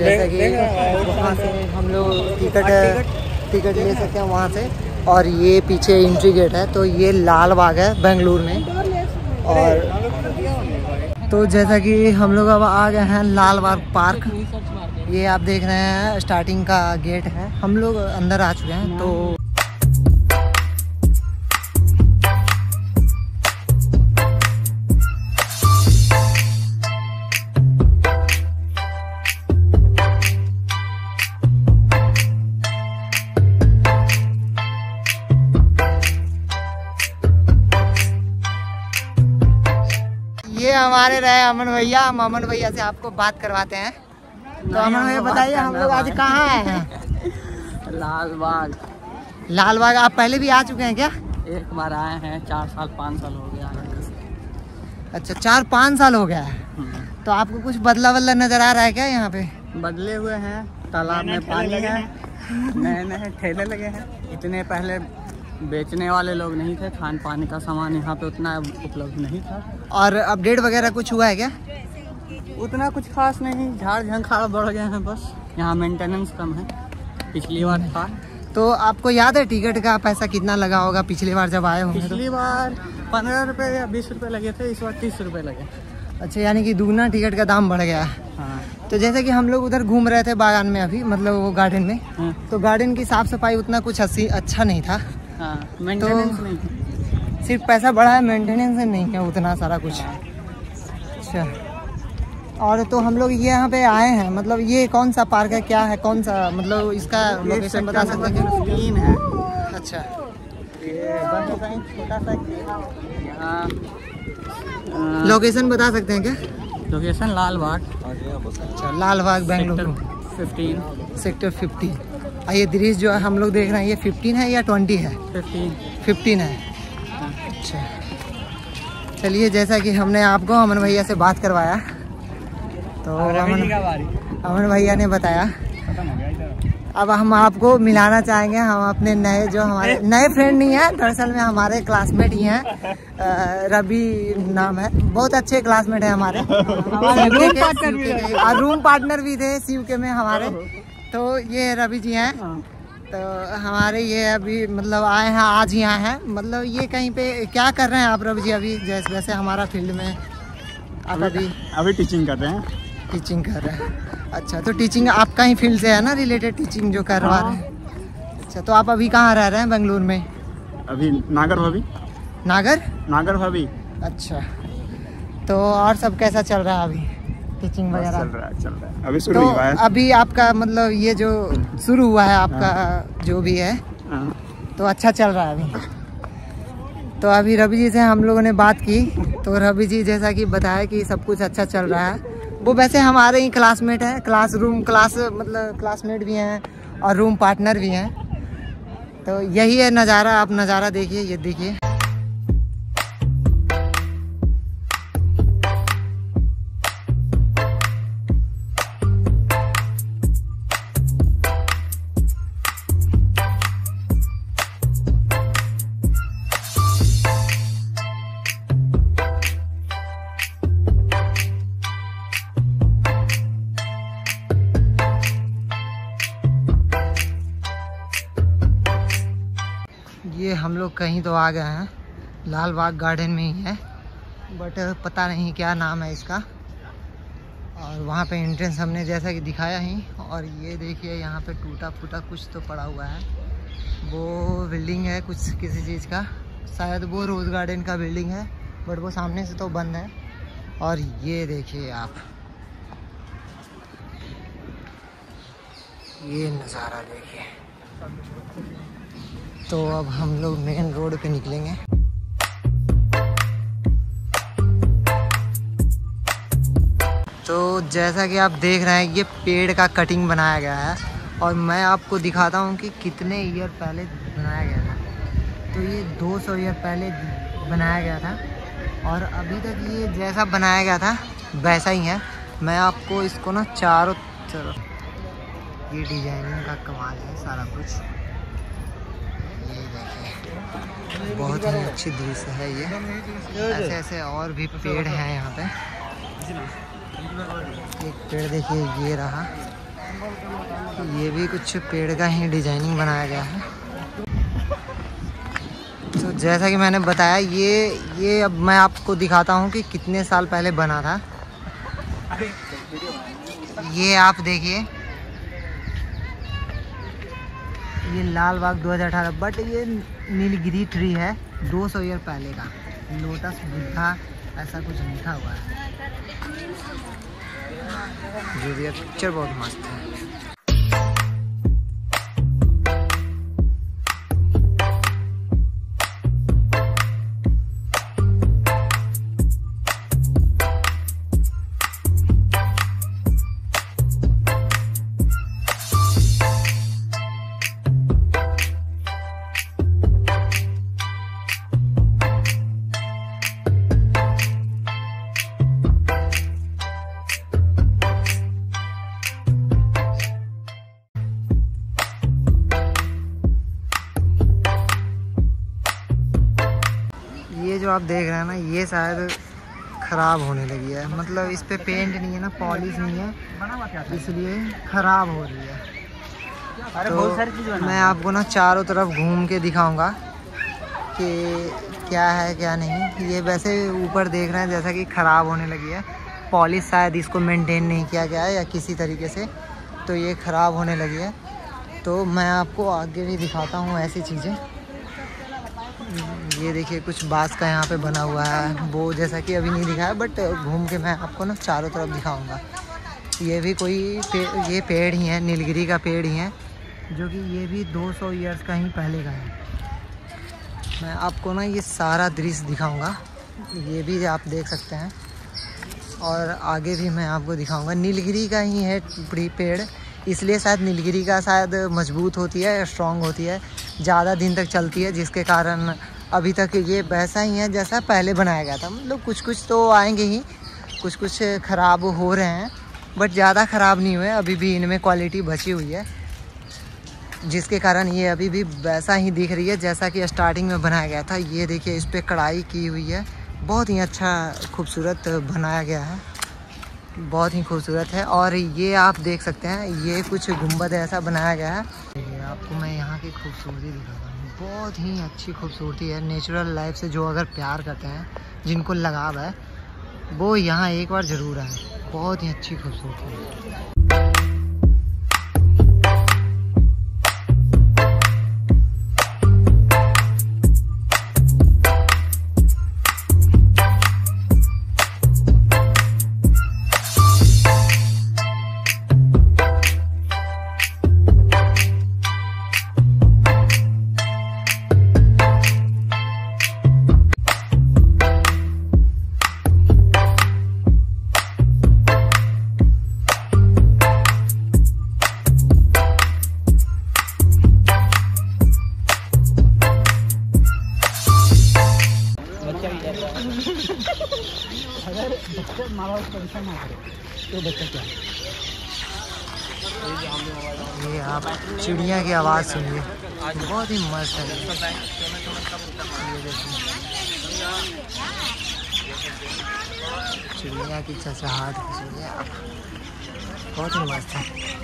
जैसे कि वहाँ से हम लोग टिकट ले सकते हैं वहाँ से। और ये पीछे एंट्री गेट है, तो ये लाल बाग है बेंगलुरु में। और तो जैसा कि हम लोग अब आ गए हैं लाल बाग पार्क। ये आप देख रहे हैं स्टार्टिंग का गेट है, हम लोग अंदर आ चुके हैं। तो ये हमारे रहे अमन भैया, हम अमन भैया से आपको बात करवाते हैं। तो अमन भैया बताइए, हम लोग आज कहाँ आए हैं? लाल बाग। लाल बाग आप पहले भी आ चुके हैं क्या? एक बार आए हैं, 4 साल 5 साल हो गया। अच्छा 4-5 साल हो गया है। तो आपको कुछ बदला नजर आ रहा है क्या यहाँ पे? बदले हुए हैं, तालाब में पानी है, नए नए ठेले लगे हैं। इतने पहले बेचने वाले लोग नहीं थे, खान पानी का सामान यहाँ पे उतना उपलब्ध नहीं था। और अपडेट वगैरह कुछ हुआ है क्या? उतना कुछ खास नहीं, झाड़ झंखाड़ बढ़ गए हैं बस। यहाँ मेंटेनेंस कम है, पिछली बार था। तो आपको याद है टिकट का पैसा कितना लगा होगा पिछली बार जब आए होंगे? पिछली बार 15 रुपये या 20 रुपये लगे थे, इस बार 30 रुपये लगे। अच्छा, यानी कि दुगना टिकट का दाम बढ़ गया है। हाँ। तो जैसे कि हम लोग उधर घूम रहे थे बागान में अभी, मतलब वो गार्डन में, तो गार्डन की साफ सफाई उतना कुछ अच्छा नहीं था। हाँ, मेंटेनेंस नहीं, सिर्फ पैसा बढ़ा है, मेंटेनेंस नहीं है उतना सारा कुछ। अच्छा, और तो हम लोग ये यहाँ पे आए हैं, मतलब ये कौन सा पार्क है, क्या है, कौन सा, मतलब इसका लोकेशन बता सकते हैं? 3 है। अच्छा, छोटा सा लोकेशन बता सकते हैं क्या? लोकेशन लाल बाग। अच्छा, लाल बाग बेंगलुरु 15 सेक्टर 15। ये दृश्य जो है हम लोग देख रहे हैं, ये 15 है या 20 है? 15 है। अच्छा, चलिए, जैसा कि हमने आपको अमन भैया से बात करवाया, तो अमन भैया ने बताया। अब हम आपको मिलाना चाहेंगे, हम अपने नए, जो हमारे नए फ्रेंड नहीं है, दरअसल में हमारे क्लासमेट ही हैं। रवि नाम है, बहुत अच्छे क्लासमेट है हमारे। रूम पार्टनर भी थे सीयूके में हमारे। तो ये रवि जी हैं, तो हमारे ये अभी मतलब आए हैं, आज ही आए हैं। मतलब ये कहीं पे क्या कर रहे हैं आप रवि जी अभी? जैसे हमारा फील्ड में आप अभी टीचिंग कर रहे हैं। टीचिंग कर रहे हैं। अच्छा, तो टीचिंग आपका ही फील्ड से है ना, रिलेटेड टीचिंग जो करवा रहे हैं? अच्छा, तो आप अभी कहाँ रह रहे हैं बेंगलुरु में? अभी नागर भाभी। अच्छा, तो और सब कैसा चल रहा है अभी, टीचिंग वगैरह? चल रहा है, अभी शुरू हुआ है। अभी आपका मतलब ये जो शुरू हुआ है आपका जो भी है, तो अच्छा चल रहा है अभी? तो अभी रवि जी से हम लोगों ने बात की, तो रवि जी जैसा कि बताया कि सब कुछ अच्छा चल रहा है। वो वैसे हमारे ही क्लासमेट है, मतलब क्लासमेट भी हैं और रूम पार्टनर भी हैं। तो यही है नज़ारा, आप नज़ारा देखिए, ये देखिए। ये हम लोग कहीं तो आ गए हैं, लाल बाग गार्डन में ही है, बट पता नहीं क्या नाम है इसका। और वहाँ पे एंट्रेंस हमने जैसा कि दिखाया ही। और ये देखिए यहाँ पे टूटा फूटा कुछ तो पड़ा हुआ है, वो बिल्डिंग है कुछ किसी चीज़ का, शायद वो रोज़ गार्डन का बिल्डिंग है, बट वो सामने से तो बंद है। और ये देखिए आप, ये नज़ारा देखिए। तो अब हम लोग मेन रोड पे निकलेंगे। तो जैसा कि आप देख रहे हैं, ये पेड़ का कटिंग बनाया गया है, और मैं आपको दिखाता हूँ कि कितने ईयर पहले बनाया गया था। तो ये 200 ईयर पहले बनाया गया था, और अभी तक ये जैसा बनाया गया था वैसा ही है। मैं आपको इसको ना चारों तरफ, ये डिजाइनिंग का कमाल है सारा कुछ। ये देखिए, बहुत ही अच्छी दृश्य है ये। ऐसे ऐसे और भी पेड़ हैं यहाँ पे। एक पेड़ देखिए, ये रहा, ये भी कुछ पेड़ का ही डिजाइनिंग बनाया गया है। तो जैसा कि मैंने बताया ये अब मैं आपको दिखाता हूँ कि कितने साल पहले बना था। ये आप देखिए, ये लाल बाग 2018, बट ये नीलगिरी ट्री है 200 ईयर पहले का। लोटस बुद्धा ऐसा कुछ लिखा हुआ है। जो भी है पिक्चर बहुत मस्त है। ये जो आप देख रहे हैं ना, ये शायद ख़राब होने लगी है। मतलब इस पे पेंट नहीं है ना, पॉलिश नहीं है, इसलिए ख़राब हो रही है। तो मैं आपको ना चारों तरफ घूम के दिखाऊंगा कि क्या है क्या नहीं। ये वैसे ऊपर देख रहे हैं जैसा कि ख़राब होने लगी है, पॉलिश शायद इसको मेंटेन नहीं किया गया है या किसी तरीके से, तो ये ख़राब होने लगी है। तो मैं आपको आगे भी दिखाता हूँ ऐसी चीज़ें। ये देखिए कुछ बांस का यहाँ पे बना हुआ है, वो जैसा कि अभी नहीं दिखाया, बट घूम के मैं आपको ना चारों तरफ दिखाऊंगा। ये भी कोई ये पेड़ ही है, नीलगिरी का पेड़ ही है, जो कि ये भी 200 ईयर्स का ही पहले का है। मैं आपको ना ये सारा दृश्य दिखाऊंगा, ये भी आप देख सकते हैं, और आगे भी मैं आपको दिखाऊंगा। नीलगिरी का ही है पेड़, इसलिए शायद नीलगिरी का शायद मजबूत होती है, स्ट्रॉन्ग होती है, ज़्यादा दिन तक चलती है, जिसके कारण अभी तक ये वैसा ही है जैसा पहले बनाया गया था। मतलब कुछ तो आएंगे ही, कुछ ख़राब हो रहे हैं, बट ज़्यादा ख़राब नहीं हुए, अभी भी इनमें क्वालिटी बची हुई है, जिसके कारण ये अभी भी वैसा ही दिख रही है जैसा कि स्टार्टिंग में बनाया गया था। ये देखिए इस पर कढ़ाई की हुई है, बहुत ही अच्छा खूबसूरत बनाया गया है, बहुत ही खूबसूरत है। और ये आप देख सकते हैं, ये कुछ गुंबद ऐसा बनाया गया है। ये आपको मैं यहाँ की खूबसूरती दिखाता हूँ, बहुत ही अच्छी खूबसूरती है। नेचुरल लाइफ से जो अगर प्यार करते हैं, जिनको लगाव है, वो यहाँ एक बार ज़रूर आए, बहुत ही अच्छी खूबसूरती है। अगर बच्चा माँ बाप परेशान ना करे तो बच्चा क्या? ये आप चिड़िया की आवाज़ सुनिए, बहुत ही मस्त है। ये देखिए चिड़िया की चहचहाहट सुनिए आप, बहुत ही मस्त है।